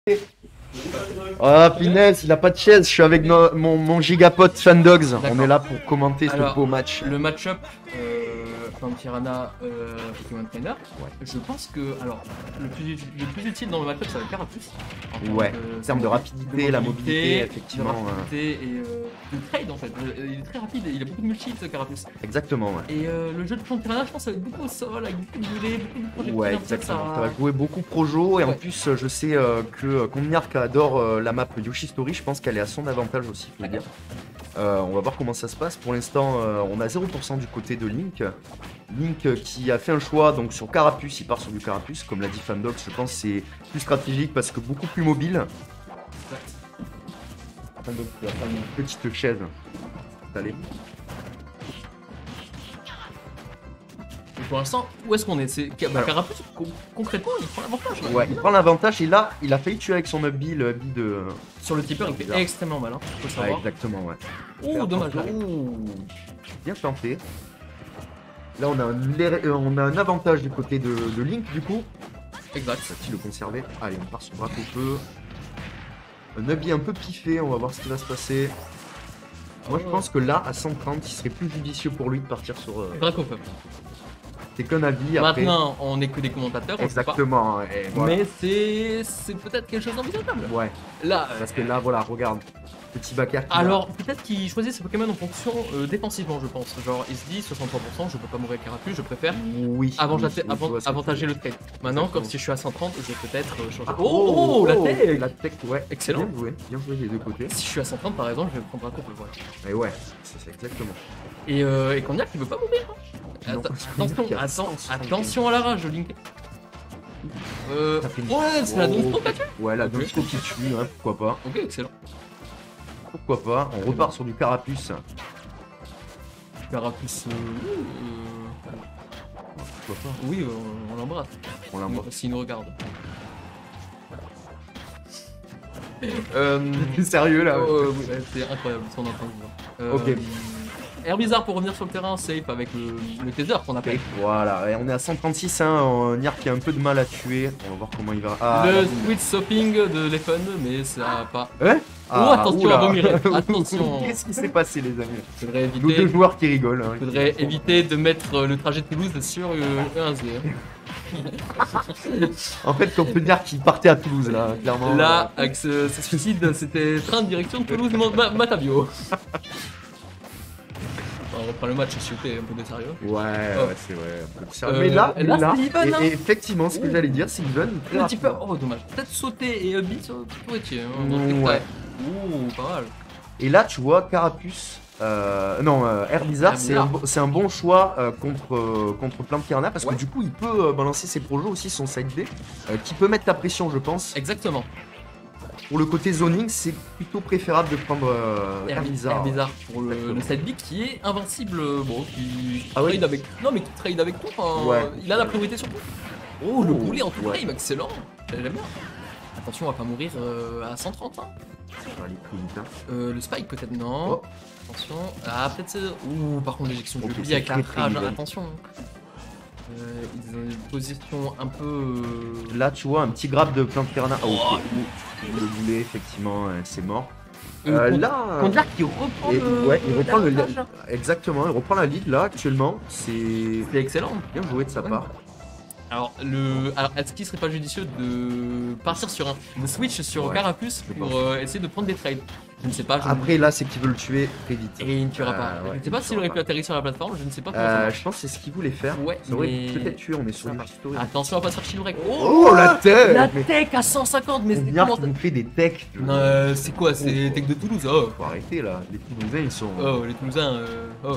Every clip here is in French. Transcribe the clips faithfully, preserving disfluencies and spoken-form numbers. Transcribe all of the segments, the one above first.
Ah, finesse, il a pas de chaise, je suis avec no- mon, mon gigapote Fandogs. On est là pour commenter Alors, ce beau match. Le match-up euh, Pantirana euh, Pokémon Trainer, Ouais. je pense que alors le plus, le plus utile dans le match-up ça va être Carapuce. En Ouais, termes en termes de rapidité, la mobilité, effectivement. de rapidité et euh, de trade en fait. Euh, Il est très rapide et il a beaucoup de multi ce Carapuce. Exactement, ouais. Et euh, le jeu de Pantirana, je pense, ça va être beaucoup au sol, avec beaucoup de volets, beaucoup de projectiles. Ouais, en fait, exactement. ça- Ça va jouer beaucoup Projo et en Ouais. plus, euh, je sais euh, que euh, Komniark adore euh, la map Yoshi Story. Je pense qu'elle est à son avantage aussi, faut le dire. Euh, on va voir comment ça se passe. Pour l'instant, euh, on a zéro pour cent du côté de Link. Link euh, qui a fait un choix donc sur Carapuce, il part sur du Carapuce. Comme l'a dit Fandox, je pense que c'est plus stratégique parce que beaucoup plus mobile. Fandox, tu vas prendre une petite chaise. Allez. Et pour l'instant, où est-ce qu'on est, C'est Ca- bah, Alors. Carapuce, con- concrètement, il prend l'avantage. là. Ouais, il prend l'avantage et là, il a failli tuer avec son upbeat, le upbeat de. Sur le tipper, il fait Bizarre. extrêmement mal, hein, faut le Ouais, savoir. exactement, ouais. Ouh, dommage. là. Ouh, bien tenté. Là, on a, un, lé- euh, on a un avantage du côté de, de Link, du coup. Exact. Va-t-il le conserver? Allez, on part sur Dracofeu. Un Ubbi un peu piffé, on va voir ce qui va se passer. Moi, je Oh. pense que là, à cent trente, il serait plus judicieux pour lui de partir sur. Euh... Dracofeu. C'est qu'un avis après. Maintenant, on n'est que des commentateurs, on sait pas. Exactement. Et voilà. Mais c'est c'est peut-être quelque chose d'envisageable. Ouais, Là, euh, parce que là, voilà, regarde. Petit backer. qui alors peut-être qu'il choisit ses Pokémon en fonction euh, défensivement, je pense. Genre, il se dit soixante-trois pour cent, je peux pas mourir avec Carapuce, je préfère va- Oui. avantager, oui, je avant- vois ce que avantager tu veux le dire. trade. Maintenant, Exactement. comme si je suis à cent trente, je vais peut-être euh, changer. Ah, Oh, oh, la tech La tech, ouais. Excellent. Bien joué, bien joué des deux côtés. Si je suis à cent trente par exemple, je vais prendre Dracofeu, voilà. Mais ouais, c'est c'est exactement. Et, euh, et Cognac, il veut pas mourir. Hein. Non, Atta- parce que attention, Cognac, il y a attends, cent attention à la rage, Link. Euh, Ça fait une- ouais, c'est la Oh. Donstro qui tue. Ouais, la Ok. Donstro qui tue, hein, pourquoi pas. Ok, excellent. Pourquoi pas. On repart sur du Carapuce. Carapuce, euh, euh, Pourquoi pas. oui, euh, on l'embrasse. On l'embrasse. S'il nous regarde. Euh, plus sérieux là. Oh, euh, oui, ouais, c'est incroyable ce qu'on est en train de voir. Euh, Ok. Herbizarre pour revenir sur le terrain, safe avec le, le taser qu'on appelle. Voilà, et on est à cent trente-six, hein. Niark qui a un peu de mal à tuer. On va voir comment il va. Ah, le la- switch sopping de Leffen, mais ça a pas. Hein Oh, attention oula. à vomir. Attention. Qu'est-ce qui s'est passé, les amis? Faudrait Nos deux éviter, joueurs qui rigolent. Hein. faudrait éviter de mettre euh, le trajet de Toulouse sur euh, E un Z. En fait, on peut dire qu'il partait à Toulouse, là, clairement. Là, avec ce, ce suicide, c'était train de direction de Toulouse Ma- Matavio. On reprend le match, s'il vous plaît, un peu de sérieux. Ouais, Oh. ouais, c'est vrai. un peu de sérieux. Euh, mais là, là, là, c'est Even, et- hein. et effectivement, ce que Ouh. j'allais dire, c'est Even. très Un petit peu, rapidement. oh dommage. Peut-être sauter et Hubby, ça pourrait être hein, dans le Mm, truc, ouais. ouais. Ouh, pas mal. Et là, tu vois, Carapuce, euh, non, euh, Herbizarre, c'est un, Herbizarre. bo- c'est un bon choix euh, contre, euh, contre plein de Piranha parce Ouais. que du coup, il peut euh, balancer ses projets aussi, son side B, euh, qui peut mettre la pression, je pense. Exactement. Pour le côté zoning, c'est plutôt préférable de prendre euh, Herbizarre. Herbizarre pour le, Exactement. le side B qui est invincible, euh, bon, qui Ah oui. trade avec. Non, mais qui trade avec tout. Enfin, Ouais. il a la priorité sur tout. Oh, le Oh, boulet en tout ouais. frame, excellent. J'aime bien. Attention, on va pas mourir euh, à cent trente. Hein. On va aller plus vite, hein. Euh, le spike peut-être non. Oh. Attention. Ah peut-être c'est. Ouh par contre l'éjection du Ok, Hubby c'est avec la très, très rage, even. attention. Euh, ils ont une position un peu. euh, Là, tu vois, un petit grab de plein de Piranha. Ah, ok. Oh. Ouh, le boulet, effectivement, euh, c'est mort. Euh, Euh, contre- là, Contact qui reprend et- le. ouais, il reprend le l'avantage, là. exactement, il reprend la lead là actuellement. C'est C'est excellent. bien joué de sa Ouais. part. Alors, le... Alors est-ce qu'il serait pas judicieux de partir sur un de switch sur Ouais, Carapuce je pour pense. euh, essayer de prendre des trades? Je ne sais pas. Je ne- Après, là, c'est qu'il veut le tuer très vite. Et il ne tuera Euh, pas. ouais, je ne sais il pas ne s'il aurait tuera pu pas. atterrir sur la plateforme, je ne sais pas comment ça Euh, marche. je pense que c'est ce qu'il voulait faire. Ouais, Ça aurait mais- peut-être tué, on est sur Ça une va. history. Attention à pas se faire shield break. Oh, la tête La Mais tech à cent cinquante, mais c'est combien comment qui nous fait des techs de- Non, euh, c'est quoi? C'est tech de Toulouse? Oh, Faut arrêter là, les Toulousains ils sont. oh, les Toulousains. euh, Oh,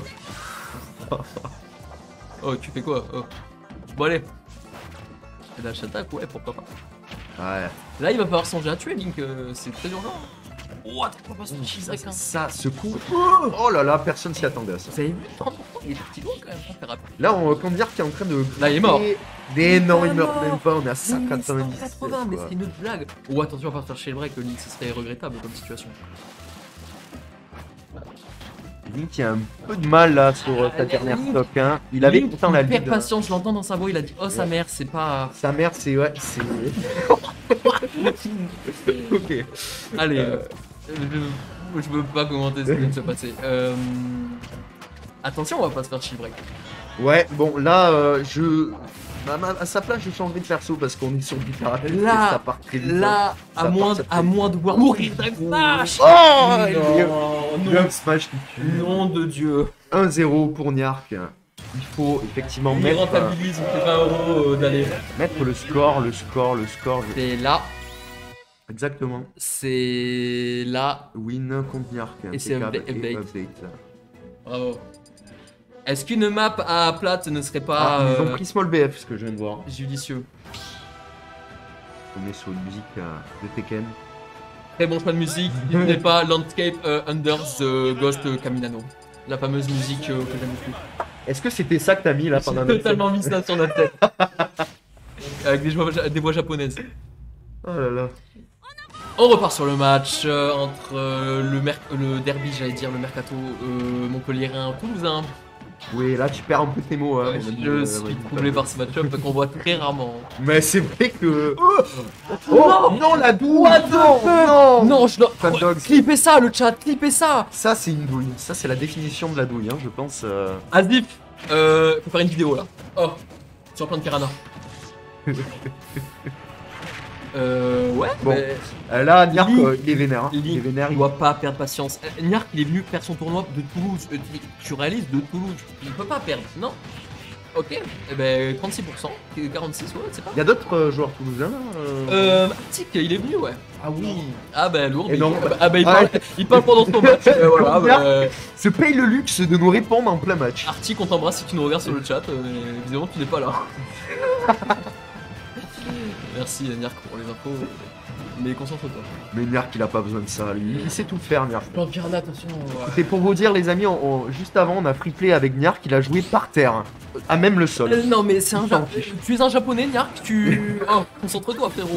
oh, tu fais quoi? Oh, bon allez. Et la attaque, ouais, pourquoi pas. Ouais. Là, il va falloir songer à tuer Link, euh, c'est très urgent. Oh, attends, pas ce shield Ça, break. hein. ça, ce coup. Oh là là, personne s'y attendait à ça. Vous avez vu trente pour cent? Il est parti loin quand même, hein, faire rapide. Là, on compte dire qu'il est en train de. Là, il est mort. Des non, il est meurt mort. même pas, on est à cent quatre-vingt-dix. cent quatre-vingts, mais c'est une autre blague. Oh, attention à pas faire shield break, Link, ce serait regrettable comme situation. Link qui a un peu de mal là sur euh, sa dernière Link- stock. Hein. Il avait Link, pourtant la il perd lead. patience, je l'entends dans sa voix, il a dit oh sa mère, c'est pas. Sa mère, c'est. Ouais, c'est. Ok. Allez, euh, je, je veux pas commenter ce qui vient de se passer. Euh, Attention, on va pas se faire shipwreck. Ouais, bon, là, euh, je. À, ma- à sa place, je changerai de perso parce qu'on est sur du karaté. Là, ça part très vite. Là, Ça à moins, part, ça à part. moins de voir mourir d'un smash. Oh Non, Le non, smash qui tue. nom de Dieu. un zéro pour Niark. Il faut effectivement Il mettre, euh, rentabilise, il fait vingt euros euh, d'aller. mettre le score, le score, le score. je- Et là, Exactement. c'est là. Win contre Niark. Et c'est impeccable, update- et update. update. Bravo. Est-ce qu'une map à plate ne serait pas Ah, ils ont euh, pris Small B F, ce que je viens de voir. judicieux? On est sur une musique euh, de Tekken. Très bon choix de musique. N'oubliez pas Landscape euh, Under the Ghost Caminano. La fameuse musique euh, que j'aime beaucoup. Est-ce que c'était ça que t'as mis là pendant J'ai notre totalement mis ça sur notre tête. Avec des voix, des voix japonaises. Oh là là. On repart sur le match euh, entre euh, le, merc le derby, j'allais dire, le mercato euh, montpelliérain toulousain. Oui, là tu perds un peu tes mots. Hein, Ouais, on a dit, je euh, suis ouais, troublé par ce match-up qu'on voit très rarement. Mais c'est vrai que. Oh, Oh non, la douille. What the non, fuck non. Non, je dois. Fan dogs. Clippez ça, le chat, clippez ça. Ça c'est une douille. Ça c'est la définition de la douille, hein, je pense. euh. Asdip, euh, faut faire une vidéo là. Oh, sur plein de piranha. euh, ouais, Bon. mais Euh, Là, Niark, Link- euh, il est vénère. hein. Il est Link vénère. il il- doit pas perdre patience. Euh, Niark, il est venu faire son tournoi de Toulouse. Euh, tu- tu réalises de Toulouse, il peut pas perdre, non? Ok, eh ben trente-six pour cent, quarante-six, ouais, c'est pas. Il y a d'autres euh, joueurs toulousains là euh... Euh, Arctic, il est venu, ouais. Ah oui. Ah bah lourd. Et il- donc, ah bah il ouais. parle, il parle pendant son match. euh, voilà, bah, euh, Se paye le luxe de nous répondre en plein match. Arctic, on t'embrasse si tu nous regardes sur le chat. Euh, mais évidemment, tu n'es pas là. Merci Niark pour les infos. Mais concentre-toi. Mais Niark, il a pas besoin de ça. Lui. Il sait tout faire, Niark. Plan piranha, attention. ouais. C'est pour vous dire, les amis, on- on- juste avant, on a free play avec Niark. Il a joué par terre, à même le sol. Euh, non mais c'est un Il s'en ja- fiche. Tu es un japonais Niark, tu... Oh, concentre-toi frérot.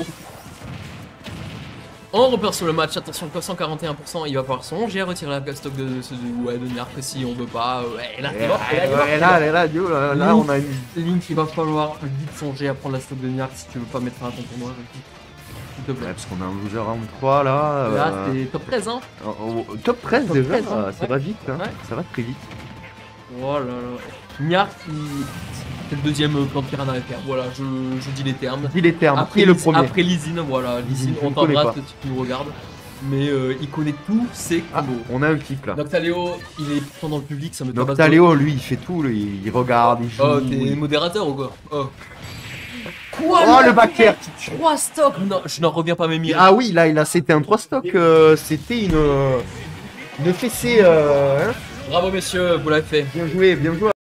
On repart sur le match, attention, cent quarante et un pour cent, il va falloir songer à retirer la stock de, de, ouais, de Niark si on veut pas. Ouais, là, Et il va- là, il va- et là, et là, Dieu, là, là, on a une. Link, il va falloir vite songer à prendre la stock de Niark si tu veux pas mettre fin à ton tournoi. S'il te Ouais, plaît. parce qu'on a un loser round trois là. Là, euh, c'est top treize, hein. au- au- top treize Top déjà, treize, hein. ça, ça Ouais. va vite, hein. Ouais. Ça va très vite. Oh là là. Niark, il- c'est le deuxième plan de piranha à faire. Voilà, je, je dis les termes. Dis les termes, Après, qui est le Liz- premier après Lizine, voilà, Lizine, je on ne connais t'embrasse pas. si tu nous regardes. Mais euh, il connaît tous ses Ah, combos. on a un kick là. Noctaléo, il est pourtant dans le public, ça me Donc tabasse. Taléo, lui, il fait tout, lui, il regarde, il joue. Oh, t'es il- modérateur ou quoi? Oh. Oh, le back air qui tue. trois stocks. Non, je n'en reviens pas, mes miracles. Ah oui, là, il a, c'était un trois stock, euh, c'était une, une fessée. Euh, hein. Bravo, messieurs, vous l'avez fait. Bien joué, bien joué.